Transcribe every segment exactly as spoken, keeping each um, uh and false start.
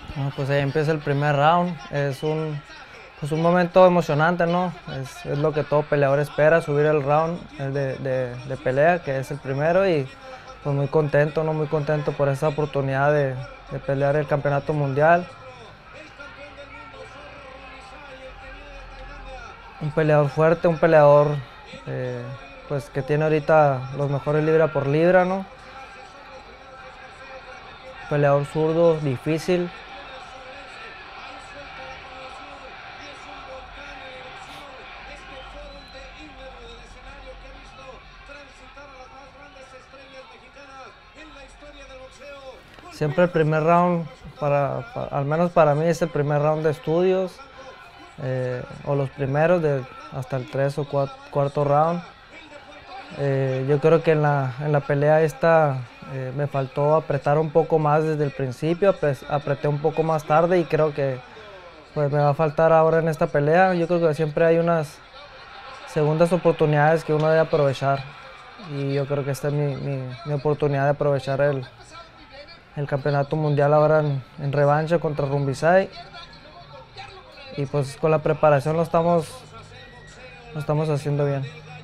Bueno, pues ahí empieza el primer round. Es un, pues un momento emocionante, ¿no? Es, es lo que todo peleador espera, subir el round de, de, de pelea, que es el primero, y pues muy contento, ¿no? Muy contento por esa oportunidad de, de pelear el campeonato mundial. Un peleador fuerte, un peleador eh, pues que tiene ahorita los mejores libra por libra, ¿no? Peleador zurdo, difícil. Siempre el primer round, para, para, al menos para mí, es el primer round de estudios, eh, o los primeros, de, hasta el tres o cuatro, cuarto round. Eh, yo creo que en la, en la pelea esta eh, me faltó apretar un poco más desde el principio, apreté un poco más tarde y creo que pues, me va a faltar ahora en esta pelea. Yo creo que siempre hay unas segundas oportunidades que uno debe aprovechar y yo creo que esta es mi, mi, mi oportunidad de aprovechar el, el campeonato mundial ahora en, en revancha contra Rumbisai, y pues con la preparación lo estamos, lo estamos haciendo bien.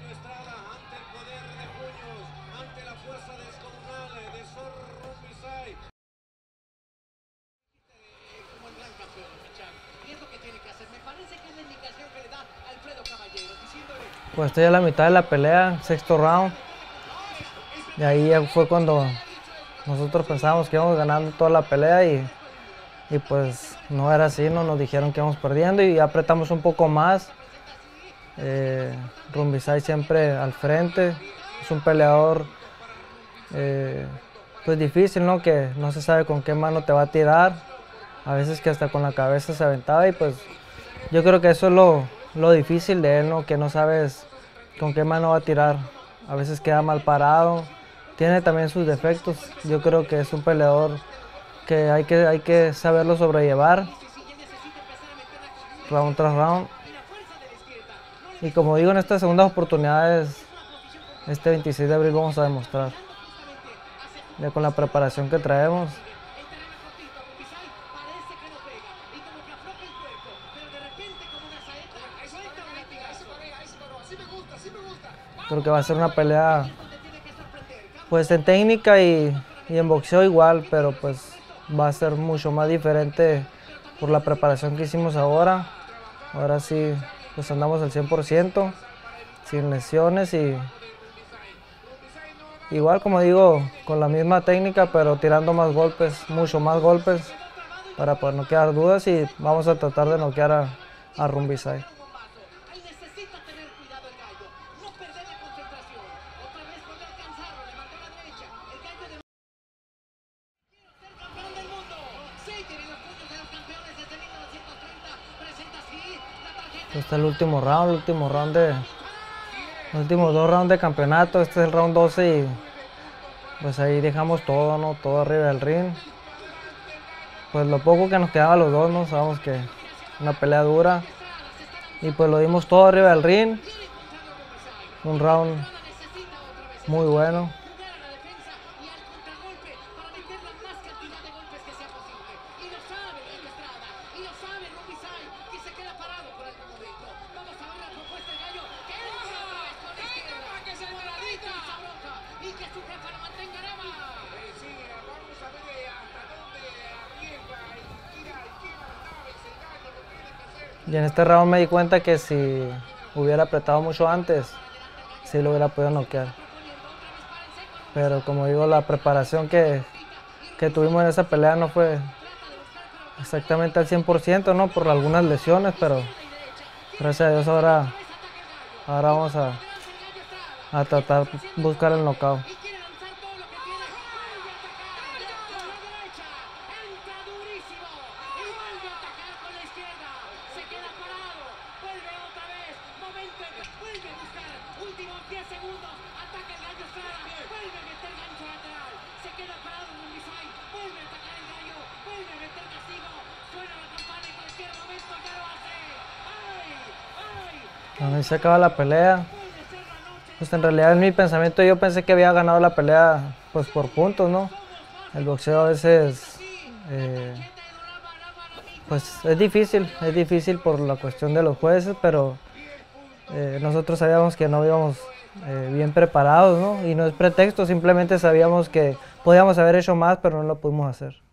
Pues estoy a la mitad de la pelea, sexto round, y ahí fue cuando nosotros pensábamos que íbamos ganando toda la pelea y, y pues no era así, ¿no? Nos dijeron que íbamos perdiendo y apretamos un poco más. Eh, Rumbisai siempre al frente, es un peleador eh, pues difícil, ¿no? Que no se sabe con qué mano te va a tirar, a veces que hasta con la cabeza se aventaba, y pues yo creo que eso es lo, lo difícil de él, ¿no? Que no sabes con qué mano va a tirar, a veces queda mal parado, tiene también sus defectos. Yo creo que es un peleador que hay que, hay que saberlo sobrellevar round tras round. Y como digo, en estas segundas oportunidades, este veintiséis de abril vamos a demostrar, ya con la preparación que traemos. Creo que va a ser una pelea pues en técnica y, y en boxeo igual, pero pues va a ser mucho más diferente por la preparación que hicimos ahora. Ahora sí, pues andamos al cien por ciento, sin lesiones, y igual, como digo, con la misma técnica, pero tirando más golpes, mucho más golpes, para poder no quedar dudas, y vamos a tratar de noquear a, a Rumbisai. Este es el último round, el último round de, los últimos dos rounds de campeonato. Este es el round doce y pues ahí dejamos todo, ¿no? Todo arriba del ring. Pues lo poco que nos quedaba a los dos, ¿no? Sabemos que una pelea dura, y pues lo dimos todo arriba del ring. Un round muy bueno. Y en este round me di cuenta que si hubiera apretado mucho antes, sí lo hubiera podido noquear. Pero como digo, la preparación que, que tuvimos en esa pelea no fue exactamente al cien por ciento, ¿no? Por algunas lesiones, pero gracias a Dios ahora, ahora vamos a, a tratar de buscar el knockout. Ahí se acaba la pelea. Pues en realidad, en mi pensamiento, yo pensé que había ganado la pelea pues por puntos, ¿no? El boxeo a veces eh, Pues es difícil, es difícil por la cuestión de los jueces, pero eh, nosotros sabíamos que no íbamos eh, bien preparados, ¿no? Y no es pretexto, simplemente sabíamos que podíamos haber hecho más, pero no lo pudimos hacer.